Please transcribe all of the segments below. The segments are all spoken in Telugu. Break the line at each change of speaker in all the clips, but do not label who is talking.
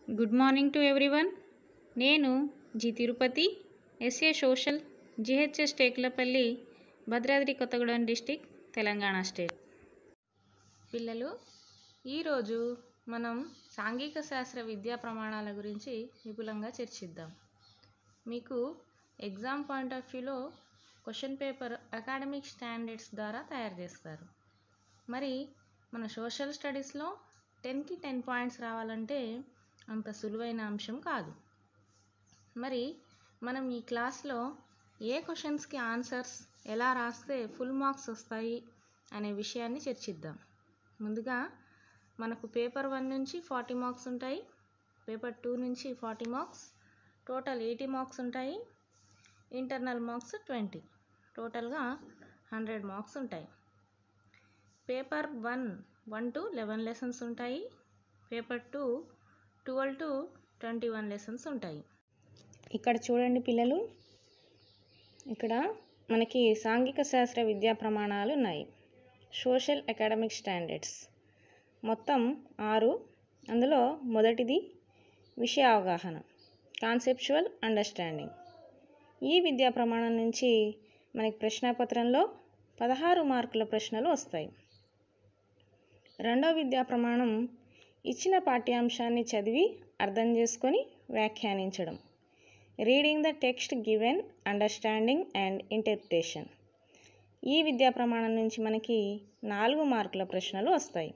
Good morning to everyone. నేను G Tirupati, SA social, GHS Tekulapalli, Bhadradri Kothagudem district, Telangana state. పిల్లలు, ఈరోజు మనం సాంఘిక శాస్త్ర విద్యా ప్రమాణాల గురించి విపులంగా చర్చిద్దాం. మీకు ఎగ్జామ్ పాయింట్ ఆఫ్ వ్యూలో క్వశ్చన్ పేపర్ అకాడమిక్ స్టాండర్డ్స్ ద్వారా తయారు చేస్తారు. మరి మన సోషల్ స్టడీస్లో 10కి 10 పాయింట్స్ రావాలంటే అంత సులువైన అంశం కాదు. మరి మనం ఈ క్లాస్లో ఏ క్వశ్చన్స్కి ఆన్సర్స్ ఎలా రాస్తే ఫుల్ మార్క్స్ వస్తాయి అనే విషయాన్ని చర్చిద్దాం. ముందుగా మనకు పేపర్ 1 నుంచి 40 మార్క్స్ ఉంటాయి, పేపర్ 2 నుంచి 40 మార్క్స్, టోటల్ 80 మార్క్స్ ఉంటాయి. ఇంటర్నల్ మార్క్స్ 20, టోటల్గా 100 మార్క్స్ ఉంటాయి. పేపర్ 1 to 11 లెసన్స్ ఉంటాయి, పేపర్ 2 12 to 21 లెసన్స్ ఉంటాయి. ఇక్కడ చూడండి పిల్లలు, ఇక్కడ మనకి సాంఘిక శాస్త్ర విద్యా ప్రమాణాలు ఉన్నాయి. సోషల్ అకాడమిక్ స్టాండర్డ్స్ మొత్తం 6. అందులో మొదటిది విషయ అవగాహన, కాన్సెప్చువల్ అండర్స్టాండింగ్. ఈ విద్యా ప్రమాణం నుంచి మనకి ప్రశ్నాపత్రంలో 16 మార్కుల ప్రశ్నలు వస్తాయి. రెండో విద్యా ప్రమాణం ఇచ్చిన పాఠ్యాంశాన్ని చదివి అర్థం చేసుకొని వ్యాఖ్యానించడం, reading the text given, understanding and interpretation. ఈ విద్యా ప్రమాణం నుంచి మనకి 4 మార్కుల ప్రశ్నలు వస్తాయి.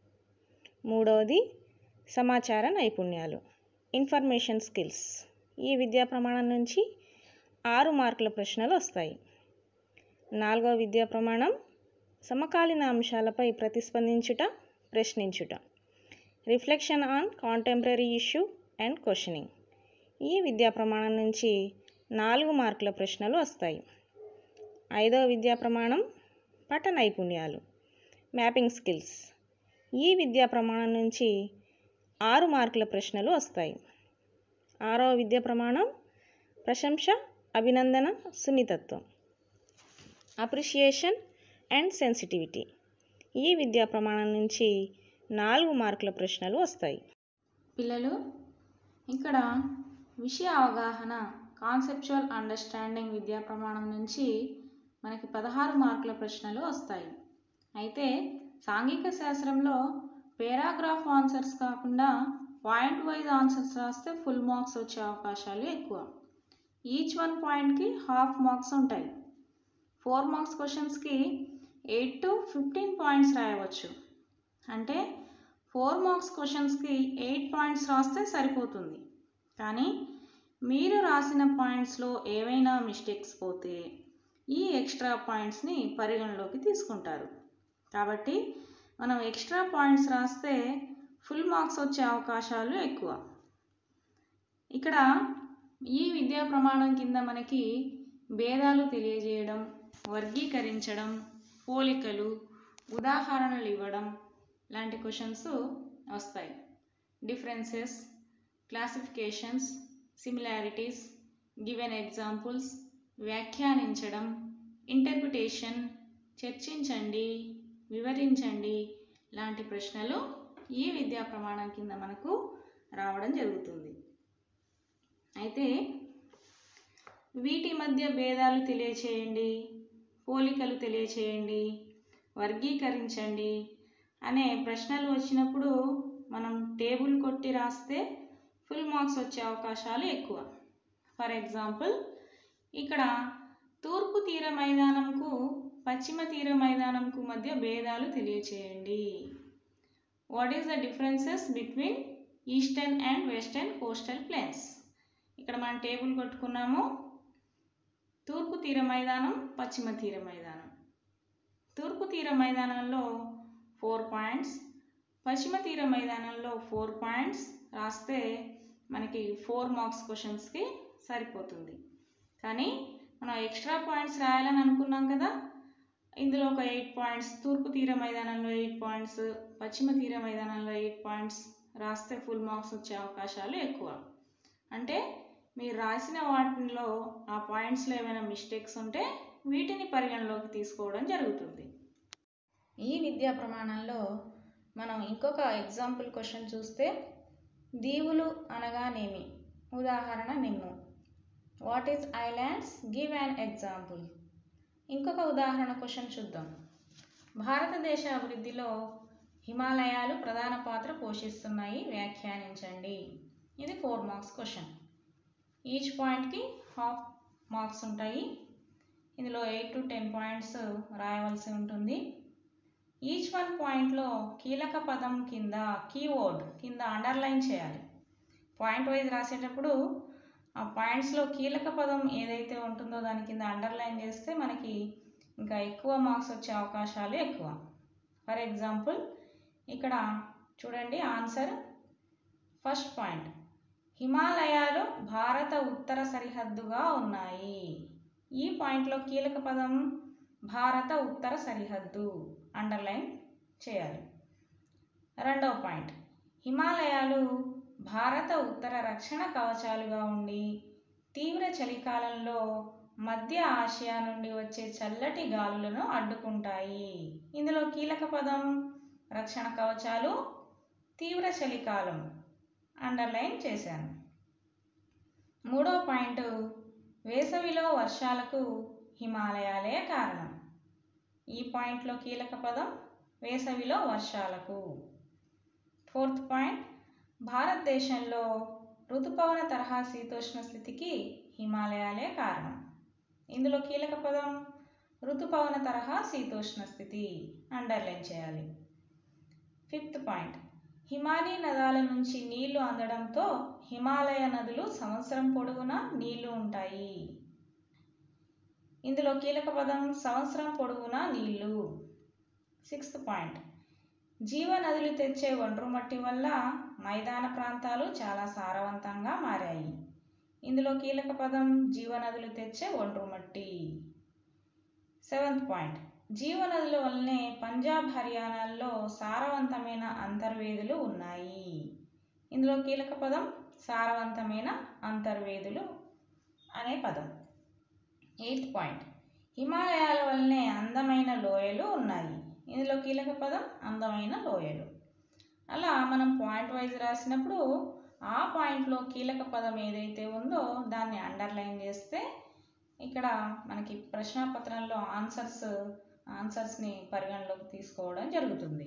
మూడవది సమాచార నైపుణ్యాలు, ఇన్ఫర్మేషన్ స్కిల్స్. ఈ విద్యా ప్రమాణం నుంచి 6 మార్కుల ప్రశ్నలు వస్తాయి. నాలుగవ విద్యా ప్రమాణం సమకాలీన అంశాలపై ప్రతిస్పందించుట, ప్రశ్నించుట, reflection on contemporary issue and questioning. ఈ విద్యా ప్రమాణం నుంచి 4 మార్కుల ప్రశ్నలు వస్తాయి. ఐదవ విద్యా ప్రమాణం పఠ నైపుణ్యాలు, మ్యాపింగ్ స్కిల్స్. ఈ విద్యా ప్రమాణం నుంచి 6 మార్కుల ప్రశ్నలు వస్తాయి. ఆరవ విద్యా ప్రమాణం ప్రశంస, అభినందన, సున్నితత్వం, అప్రిషియేషన్ అండ్ సెన్సిటివిటీ. ఈ విద్యా ప్రమాణం నుంచి 4 మార్కుల ప్రశ్నలు వస్తాయి. పిల్లలు, ఇక్కడ విషయ అవగాహన, కాన్సెప్చువల్ అండర్స్టాండింగ్ విద్యా ప్రమాణం నుంచి మనకి 16 మార్కుల ప్రశ్నలు వస్తాయి. అయితే సాంఘిక శాస్త్రంలో పేరాగ్రాఫ్ ఆన్సర్స్ కాకుండా పాయింట్ వైజ్ ఆన్సర్స్ రాస్తే ఫుల్ మార్క్స్ వచ్చే అవకాశాలు ఎక్కువ. ఈచ్ 1 పాయింట్కి హాఫ్ మార్క్స్ ఉంటాయి. 4 మార్క్స్ క్వశ్చన్స్కి 8 to 15 పాయింట్స్ రాయవచ్చు. అంటే 4 మార్క్స్ క్వశ్చన్స్కి 8 పాయింట్స్ రాస్తే సరిపోతుంది. కానీ మీరు రాసిన పాయింట్స్లో ఏవైనా మిస్టేక్స్ పోతే ఈ ఎక్స్ట్రా పాయింట్స్ని పరిగణలోకి తీసుకుంటారు. కాబట్టి మనం ఎక్స్ట్రా పాయింట్స్ రాస్తే ఫుల్ మార్క్స్ వచ్చే అవకాశాలు ఎక్కువ. ఇక్కడ ఈ విద్యా ప్రమాణం కింద మనకి భేదాలు తెలియజేయడం, వర్గీకరించడం, పోలికలు, ఉదాహరణలు ఇవ్వడం లాంటి క్వశ్చన్స్ వస్తాయి. Differences, classifications, similarities, given examples, వ్యాఖ్యానించడం, ఇంటర్ప్రిటేషన్, చర్చించండి, వివరించండి లాంటి ప్రశ్నలు ఈ విద్యా ప్రమాణం కింద మనకు రావడం జరుగుతుంది. అయితే వీటి మధ్య భేదాలు తెలియచేయండి, పోలికలు తెలియచేయండి, వర్గీకరించండి అనే ప్రశ్నలు వచ్చినప్పుడు మనం టేబుల్ కొట్టి రాస్తే ఫుల్ మార్క్స్ వచ్చే అవకాశాలు ఎక్కువ. ఫర్ ఎగ్జాంపుల్, ఇక్కడ తూర్పు తీర మైదానంకు పశ్చిమ తీర మైదానంకు మధ్య భేదాలు తెలియచేయండి. What is the differences between eastern and western coastal plains. ఇక్కడ మనం టేబుల్ కొట్టుకున్నాము. తూర్పు తీర మైదానం, పశ్చిమ తీర మైదానం. తూర్పు తీర మైదానంలో 4 పాయింట్స్, పశ్చిమ తీర మైదానంలో 4 పాయింట్స్ రాస్తే మనకి 4 మార్క్స్ క్వశ్చన్స్కి సరిపోతుంది. కానీ మనం ఎక్స్ట్రా పాయింట్స్ రాయాలని అనుకున్నాం కదా, ఇందులో ఒక 8 పాయింట్స్, తూర్పు తీర మైదానంలో 8 పాయింట్స్, పశ్చిమ తీర మైదానంలో 8 పాయింట్స్ రాస్తే ఫుల్ మార్క్స్ వచ్చే అవకాశాలు ఎక్కువ. అంటే మీరు రాసిన వాటిలో ఆ పాయింట్స్లో ఏమైనా మిస్టేక్స్ ఉంటే వీటిని పరిగణలోకి తీసుకోవడం జరుగుతుంది. ఈ విద్యా ప్రమాణంలో మనం ఇంకొక ఎగ్జాంపుల్ క్వశ్చన్ చూస్తే, దీవులు అనగానేమి? ఉదాహరణ నిమ్ము. What is islands? Give an example. ఇంకొక ఉదాహరణ క్వశ్చన్ చూద్దాం. భారతదేశ అభివృద్ధిలో హిమాలయాలు ప్రధాన పాత్ర పోషిస్తున్నాయి, వ్యాఖ్యానించండి. ఇది 4 మార్క్స్ క్వశ్చన్. ఈచ్ పాయింట్కి హాఫ్ మార్క్స్ ఉంటాయి. ఇందులో 8 to 10 పాయింట్స్ రాయవలసి ఉంటుంది. ఈచ్ వన్ పాయింట్లో కీలక పదం కింద కీవర్డ్ కింద అండర్లైన్ చేయాలి. పాయింట్ వైజ్ రాసేటప్పుడు ఆ పాయింట్స్లో కీలక పదం ఏదైతే ఉంటుందో దాని కింద అండర్లైన్ చేస్తే మనకి ఇంకా ఎక్కువ మార్క్స్ వచ్చే అవకాశాలు ఎక్కువ. ఫర్ ఎగ్జాంపుల్ ఇక్కడ చూడండి ఆన్సర్. ఫస్ట్ పాయింట్, హిమాలయాలు భారత ఉత్తర సరిహద్దుగా ఉన్నాయి. ఈ పాయింట్లో కీలక పదం భారత ఉత్తర సరిహద్దు, అండర్లైన్ చేయాలి. రెండవ పాయింట్, హిమాలయాలు భారత ఉత్తర రక్షణ కవచాలుగా ఉండి తీవ్ర చలికాలంలో మధ్య ఆసియా నుండి వచ్చే చల్లటి గాలులను అడ్డుకుంటాయి. ఇందులో కీలక పదం రక్షణ కవచాలు, తీవ్ర చలికాలం, అండర్లైన్ చేశాను. మూడో పాయింట్, వేసవిలో వర్షాలకు హిమాలయాలే కారణం. ఈ పాయింట్లో కీలక పదం వేసవిలో వర్షాలకు. ఫోర్త్ పాయింట్, భారతదేశంలో ఋతుపవన తరహా శీతోష్ణ స్థితికి హిమాలయాలే కారణం. ఇందులో కీలక పదం ఋతుపవన తరహా శీతోష్ణ స్థితి, అండర్లైన్ చేయాలి. ఫిఫ్త్ పాయింట్, హిమానీ నదాల నుంచి నీళ్లు అందడంతో హిమాలయ నదులు సంవత్సరం పొడవునా నీళ్లు ఉంటాయి. ఇందులో కీలక పదం సంవత్సరం పొడవునా నీళ్లు. సిక్స్త్ పాయింట్, జీవనదులు తెచ్చే ఒండ్రు మట్టి వల్ల మైదాన ప్రాంతాలు చాలా సారవంతంగా మారాయి. ఇందులో కీలక పదం జీవనదులు తెచ్చే ఒండ్రు మట్టి. సెవెంత్ పాయింట్, జీవనదుల వల్లనే పంజాబ్ హర్యానాల్లో సారవంతమైన అంతర్వేదులు ఉన్నాయి. ఇందులో కీలక పదం సారవంతమైన అంతర్వేదులు అనే పదం. ఎయిత్ పాయింట్, హిమాలయాల వల్లనే అందమైన లోయలు ఉన్నాయి. ఇందులో కీలక పదం అందమైన లోయలు. అలా మనం పాయింట్ వైజ్ రాసినప్పుడు ఆ పాయింట్లో కీలక పదం ఏదైతే ఉందో దాన్ని అండర్లైన్ చేస్తే ఇక్కడ మనకి ప్రశ్నాపత్రంలో ఆన్సర్స్ని పరిగణలోకి తీసుకోవడం జరుగుతుంది.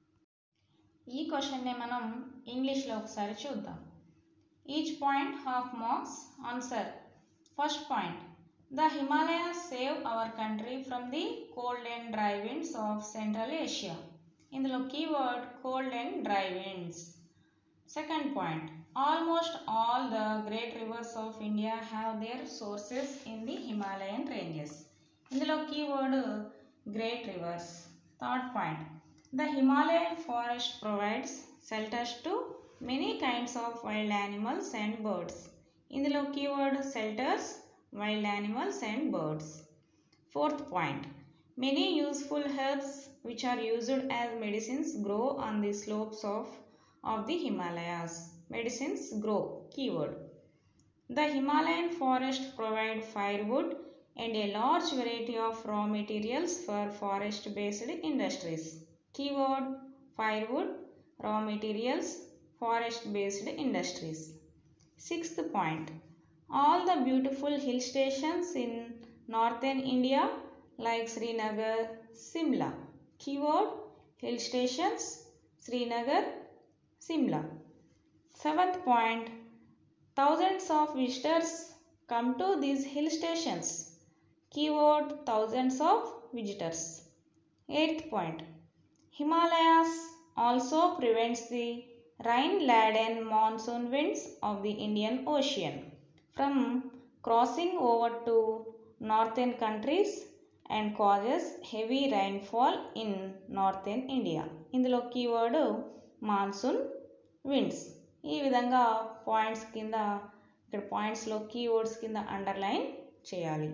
ఈ క్వశ్చన్ని మనం ఇంగ్లీష్లో ఒకసారి చూద్దాం. Each point half marks. Answer. First point, the Himalayas save our country from the cold and dry winds of Central Asia. ఇందులో keyword cold and dry winds. Second point, almost all the great rivers of India have their sources in the Himalayan ranges. ఇందులో keyword great rivers. Third point, the Himalayan forest provides shelters to many kinds of wild animals and birds. ఇందులో keyword shelters, wild animals and birds. Fourth point, many useful herbs which are used as medicines grow on the slopes of the Himalayas. Medicines grow, keyword. The Himalayan forest provide firewood and a large variety of raw materials for forest-based industries. Keyword firewood, raw materials, forest-based industries. Sixth point, all the beautiful hill stations in northern India like Srinagar, Simla. Keyword hill stations, Srinagar, Simla. Seventh point, thousands of visitors come to these hill stations. Keyword thousands of visitors. Eighth point, Himalayas also prevents the rain-laden monsoon winds of the Indian Ocean from crossing over to northern countries and causes heavy rainfall in northern India. ఇందులో కీవర్డ్ మాన్సూన్ విండ్స్. ఈ విధంగా పాయింట్స్ కింద ఇక్కడ పాయింట్స్లో కీవర్డ్స్ కింద అండర్లైన్ చేయాలి.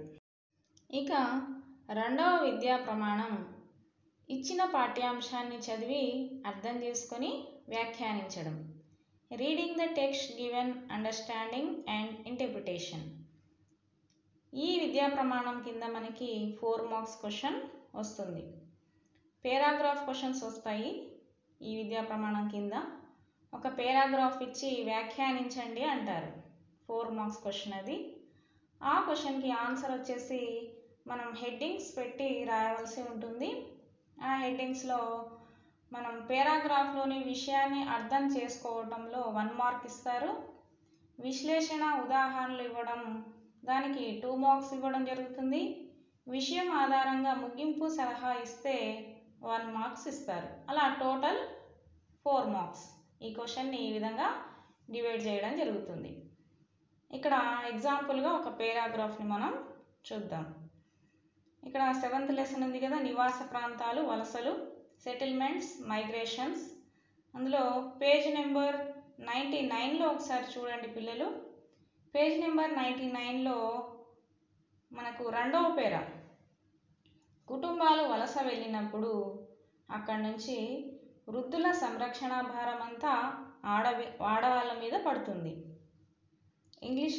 ఇక రెండవ విద్యా ప్రమాణం, ఇచ్చిన పాఠ్యాంశాన్ని చదివి అర్థం చేసుకొని వ్యాఖ్యానించడం. Reading the text given, understanding and interpretation. ఈ విద్యా ప్రమాణం కింద మనకి 4 మార్క్స్ క్వశ్చన్ వస్తుంది. పేరాగ్రాఫ్ క్వశ్చన్స్ వస్తాయి ఈ విద్యా ప్రమాణం కింద. ఒక పేరాగ్రాఫ్ ఇచ్చి వ్యాఖ్యానించండి అంటారు. 4 మార్క్స్ క్వశ్చన్ అది. ఆ క్వశ్చన్కి ఆన్సర్ వచ్చేసి మనం హెడ్డింగ్స్ పెట్టి రాయవలసి ఉంటుంది. ఆ హెడ్డింగ్స్లో మనం పేరాగ్రాఫ్లోని విషయాన్ని అర్థం చేసుకోవటంలో 1 మార్క్ ఇస్తారు. విశ్లేషణ ఉదాహరణలు ఇవ్వడం దానికి 2 మార్క్స్ ఇవ్వడం జరుగుతుంది. విషయం ఆధారంగా ముగింపు సలహా ఇస్తే 1 మార్క్స్ ఇస్తారు. అలా టోటల్ 4 మార్క్స్. ఈ క్వశ్చన్ని ఈ విధంగా డివైడ్ చేయడం జరుగుతుంది. ఇక్కడ ఎగ్జాంపుల్గా ఒక పేరాగ్రాఫ్ని మనం చూద్దాం. ఇక్కడ 7th లెసన్ ఉంది కదా, నివాస ప్రాంతాలు, వలసలు, సెటిల్మెంట్స్, మైగ్రేషన్స్. అందులో పేజ్ నెంబర్ 99లో ఒకసారి చూడండి పిల్లలు. పేజ్ నెంబర్ 99లో మనకు 2వ పేరా, కుటుంబాలు వలస వెళ్ళినప్పుడు అక్కడి నుంచి వృద్ధుల సంరక్షణ భారం అంతా ఆడవాళ్ళ మీద పడుతుంది. ఇంగ్లీష్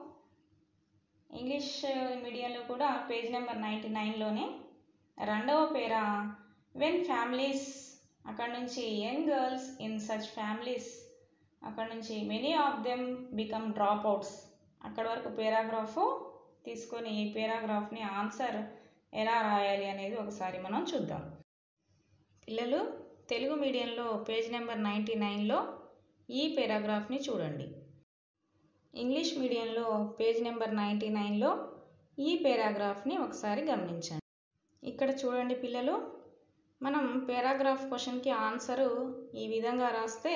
మీడియంలో కూడా పేజ్ నెంబర్ 99లోనే 2వ పేరా, వెన్ ఫ్యామిలీస్, అక్కడ నుంచి young girls in such families, అక్కడ నుంచి many of them become drop outs. అక్కడ వరకు పేరాగ్రాఫ్ తీసుకొని ఈ పేరాగ్రాఫ్ని ఆన్సర్ ఎలా రాయాలి అనేది ఒకసారి మనం చూద్దాం. పిల్లలు, తెలుగు మీడియంలో పేజ్ నెంబర్ 99లో ఈ పేరాగ్రాఫ్ని చూడండి. ఇంగ్లీష్ మీడియంలో పేజ్ నెంబర్ 99లో ఈ పేరాగ్రాఫ్ని ఒకసారి గమనించండి. ఇక్కడ చూడండి పిల్లలు, మనం పేరాగ్రాఫ్ క్వశ్చన్కి ఆన్సరు ఈ విధంగా రాస్తే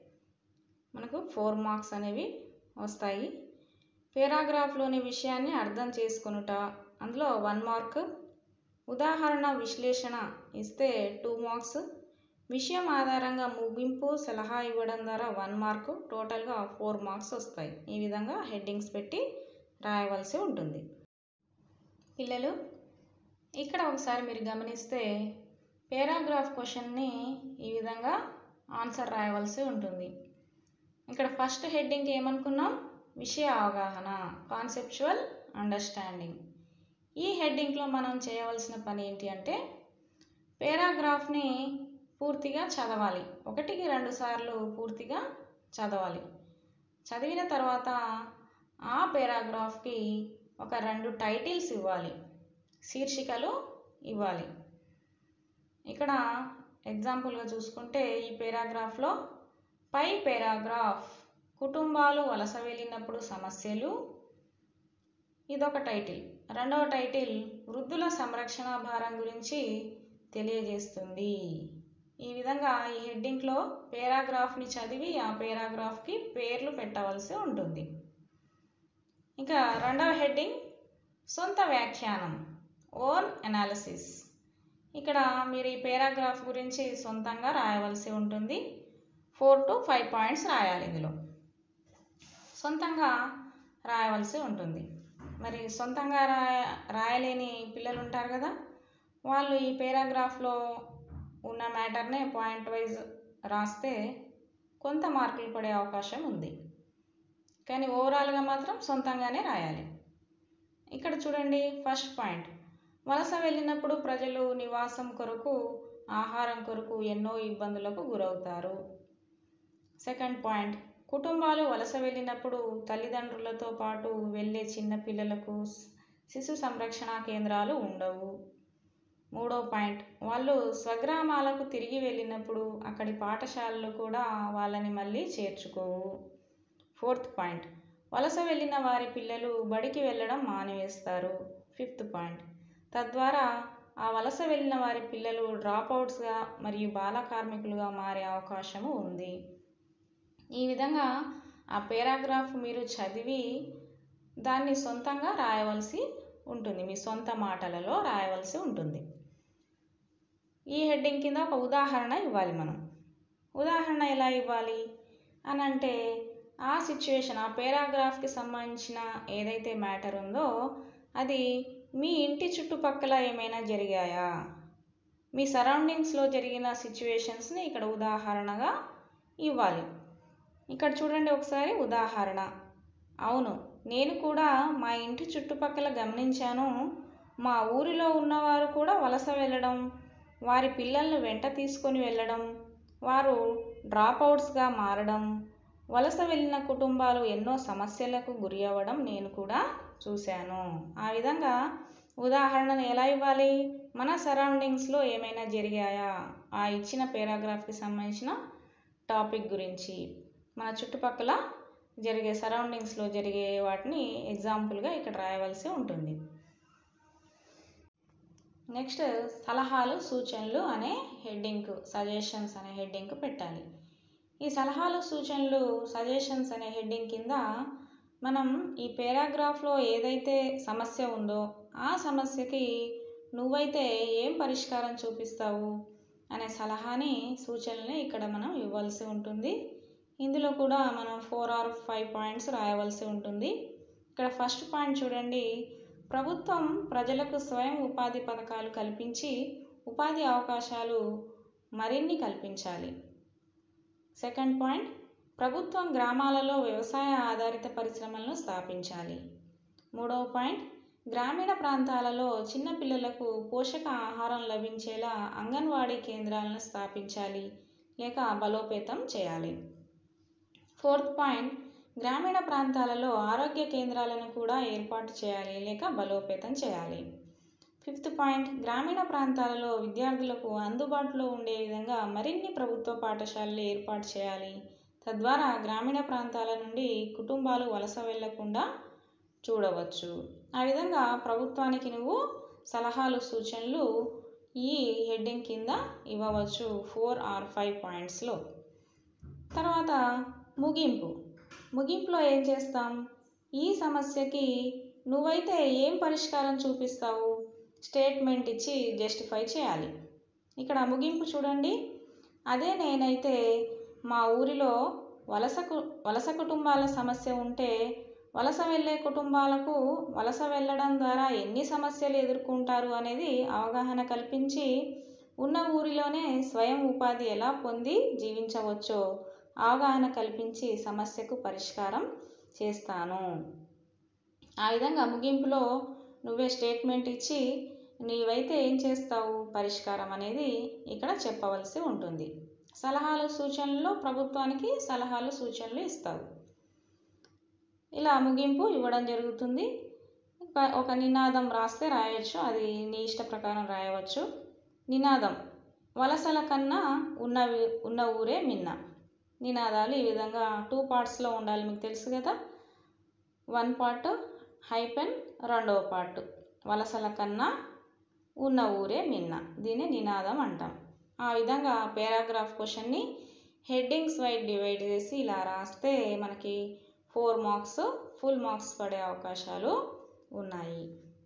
మనకు 4 మార్క్స్ అనేవి వస్తాయి. పేరాగ్రాఫ్లోని విషయాన్ని అర్థం చేసుకొనుట, అందులో 1 మార్క్. ఉదాహరణ విశ్లేషణ ఇస్తే 2 మార్క్స్. విషయం ఆధారంగా ముగింపు సలహా ఇవ్వడం ద్వారా 1 మార్కు, టోటల్గా 4 మార్క్స్ వస్తాయి. ఈ విధంగా హెడ్డింగ్స్ పెట్టి రాయవలసి ఉంటుంది. పిల్లలు, ఇక్కడ ఒకసారి మీరు గమనిస్తే పేరాగ్రాఫ్ క్వశ్చన్ని ఈ విధంగా ఆన్సర్ రాయవలసి ఉంటుంది. ఇక్కడ ఫస్ట్ హెడ్డింగ్ ఏమనుకున్నాం, విషయ అవగాహన, కాన్సెప్చువల్ అండర్స్టాండింగ్. ఈ హెడ్డింగ్లో మనం చేయవలసిన పని ఏంటి అంటే పేరాగ్రాఫ్ని పూర్తిగా చదవాలి. 1-2 సార్లు పూర్తిగా చదవాలి. చదివిన తర్వాత ఆ పేరాగ్రాఫ్కి ఒక 2 టైటిల్స్ ఇవ్వాలి, శీర్షికలు ఇవ్వాలి. ఇక్కడ ఎగ్జాంపుల్గా చూసుకుంటే ఈ పేరాగ్రాఫ్లో పై పేరాగ్రాఫ్ కుటుంబాలు వలస వెళ్ళినప్పుడు సమస్యలు, ఇదొక టైటిల్. 2వ టైటిల్ వృద్ధుల సంరక్షణ భారం గురించి తెలియజేస్తుంది. ఈ విధంగా ఈ హెడ్డింగ్లో పేరాగ్రాఫ్ని చదివి ఆ పేరాగ్రాఫ్కి పేర్లు పెట్టవలసి ఉంటుంది. ఇంకా 2వ హెడ్డింగ్ సొంత వ్యాఖ్యానం, ఓన్ అనాలిసిస్. ఇక్కడ మీరు ఈ పేరాగ్రాఫ్ గురించి సొంతంగా రాయవలసి ఉంటుంది. 4 to 5 పాయింట్స్ రాయాలి. ఇందులో సొంతంగా రాయవలసి ఉంటుంది. మరి సొంతంగా రాయలేని పిల్లలు ఉంటారు కదా, వాళ్ళు ఈ పేరాగ్రాఫ్లో ఉన్న మ్యాటర్నే పాయింట్ వైజ్ రాస్తే కొంత మార్కులు పడే అవకాశం ఉంది. కానీ ఓవరాల్గా మాత్రం సొంతంగానే రాయాలి. ఇక్కడ చూడండి, ఫస్ట్ పాయింట్, వలస వెళ్ళినప్పుడు ప్రజలు నివాసం కొరకు, ఆహారం కొరకు ఎన్నో ఇబ్బందులకు గురవుతారు. సెకండ్ పాయింట్, కుటుంబాలు వలస వెళ్ళినప్పుడు తల్లిదండ్రులతో పాటు వెళ్ళే చిన్న పిల్లలకు శిశు సంరక్షణ కేంద్రాలు ఉండవు. 3వ పాయింట్, వాళ్ళు స్వగ్రామాలకు తిరిగి వెళ్ళినప్పుడు అక్కడి పాఠశాలలు కూడా వాళ్ళని మళ్ళీ చేర్చుకోవు. 4th పాయింట్, వలస వెళ్ళిన వారి పిల్లలు బడికి వెళ్ళడం మానివేస్తారు. 5th పాయింట్, తద్వారా ఆ వలస వెళ్ళిన వారి పిల్లలు డ్రాప్అవుట్స్గా మరియు బాల కార్మికులుగా మారే అవకాశము ఉంది. ఈ విధంగా ఆ పేరాగ్రాఫ్ మీరు చదివి దాన్ని సొంతంగా రాయవలసి ఉంటుంది, మీ సొంత మాటలలో రాయవలసి ఉంటుంది. ఈ హెడ్డింగ్ కింద ఒక ఉదాహరణ ఇవ్వాలి. మనం ఉదాహరణ ఎలా ఇవ్వాలి అని అంటే ఆ సిచ్యువేషన్, ఆ పేరాగ్రాఫ్కి సంబంధించిన ఏదైతే మ్యాటర్ ఉందో అది మీ ఇంటి చుట్టుపక్కల ఏమైనా జరిగాయా, మీ సరౌండింగ్స్లో జరిగిన సిచ్యువేషన్స్ని ఇక్కడ ఉదాహరణగా ఇవ్వాలి. ఇక్కడ చూడండి ఒకసారి ఉదాహరణ, అవును నేను కూడా మా ఇంటి చుట్టుపక్కల గమనించాను, మా ఊరిలో ఉన్నవారు కూడా వలస వెళ్ళడం, వారి పిల్లలను వెంట తీసుకొని వెళ్ళడం, వారు డ్రాప్ అవుట్స్గా మారడం, వలస వెళ్ళిన కుటుంబాలు ఎన్నో సమస్యలకు గురి అవ్వడం నేను కూడా చూశాను. ఆ విధంగా ఉదాహరణను ఎలా ఇవ్వాలి? మన సరౌండింగ్స్లో ఏమైనా జరిగాయా? ఆ ఇచ్చిన పేరాగ్రాఫ్కి సంబంధించిన టాపిక్ గురించి మన చుట్టుపక్కల జరిగే సరౌండింగ్స్లో జరిగే వాటిని ఎగ్జాంపుల్గా ఇక్కడ రాయవలసి ఉంటుంది. నెక్స్ట్ సలహాలు సూచనలు అనే హెడ్డింగ్, సజెషన్స్ అనే హెడ్డింగ్ పెట్టాలి. ఈ సలహాలు సూచనలు సజెషన్స్ అనే హెడ్డింగ్ కింద మనం ఈ పేరాగ్రాఫ్లో ఏదైతే సమస్య ఉందో ఆ సమస్యకి నువ్వైతే ఏం పరిష్కారం చూపిస్తావు అనే సలహాని సూచనల్ని ఇక్కడ మనం ఇవ్వాల్సి ఉంటుంది. ఇందులో కూడా మనం 4 or 5 పాయింట్స్ రాయవలసి ఉంటుంది. ఇక్కడ ఫస్ట్ పాయింట్ చూడండి, ప్రభుత్వం ప్రజలకు స్వయం ఉపాధి పథకాలు కల్పించి ఉపాధి అవకాశాలు మరిన్ని కల్పించాలి. సెకండ్ పాయింట్, ప్రభుత్వం గ్రామాలలో వ్యవసాయ ఆధారిత పరిశ్రమలను స్థాపించాలి. మూడవ పాయింట్, గ్రామీణ ప్రాంతాలలో చిన్నపిల్లలకు పోషక ఆహారం లభించేలా అంగన్వాడీ కేంద్రాలను స్థాపించాలి లేక బలోపేతం చేయాలి. ఫోర్త్ పాయింట్, గ్రామీణ ప్రాంతాలలో ఆరోగ్య కేంద్రాలను కూడా ఏర్పాటు చేయాలి లేక బలోపేతం చేయాలి. ఫిఫ్త్ పాయింట్, గ్రామీణ ప్రాంతాలలో విద్యార్థులకు అందుబాటులో ఉండే విధంగా మరిన్ని ప్రభుత్వ పాఠశాలలు ఏర్పాటు చేయాలి. తద్వారా గ్రామీణ ప్రాంతాల నుండి కుటుంబాలు వలస వెళ్లకుండా చూడవచ్చు. ఆ విధంగా ప్రభుత్వానికి నువ్వు సలహాలు సూచనలు ఈ హెడ్డింగ్ కింద ఇవ్వవచ్చు 4 or 5 పాయింట్స్లో. తర్వాత ముగింపులో ఏం చేస్తాం? ఈ సమస్యకి నువ్వైతే ఏం పరిష్కారం చూపిస్తావు? స్టేట్మెంట్ ఇచ్చి జస్టిఫై చేయాలి. ఇక్కడ ముగింపు చూడండి, అదే నేనైతే మా ఊరిలో వలస కుటుంబాల సమస్య ఉంటే వలస వెళ్ళే కుటుంబాలకు వలస వెళ్ళడం ద్వారా ఎన్ని సమస్యలు ఎదుర్కొంటారు అనేది అవగాహన కల్పించి ఉన్న ఊరిలోనే స్వయం ఉపాధి ఎలా పొంది జీవించవచ్చో అవగాహన కల్పించి సమస్యకు పరిష్కారం చేస్తాను. ఆ విధంగా ముగింపులో నువ్వే స్టేట్మెంట్ ఇచ్చి నీవైతే ఏం చేస్తావు పరిష్కారం అనేది ఇక్కడ చెప్పవలసి ఉంటుంది. సలహాలు సూచనల్లో ప్రభుత్వానికి సలహాలు సూచనలు ఇస్తావు. ఇలా ముగింపు ఇవ్వడం జరుగుతుంది. ఒక నినాదం రాస్తే రాయవచ్చు, అది నీ ఇష్ట ప్రకారం రాయవచ్చు. నినాదం, వలసల కన్నా ఉన్న ఊరే మిన్న. నినాదాలు ఈ విధంగా 2 పార్ట్స్లో ఉండాలి, మీకు తెలుసు కదా. 1 పార్ట్ హైపెన్, రెండవ పార్ట్ వలసల కన్నా ఉన్న ఊరే మిన్న. దీన్ని నినాదం అంటాం. ఆ విధంగా పేరాగ్రాఫ్ క్వశ్చన్ని హెడ్డింగ్స్ వైడ్ డివైడ్ చేసి ఇలా రాస్తే మనకి 4 మార్క్స్ ఫుల్ మార్క్స్ పడే అవకాశాలు ఉన్నాయి.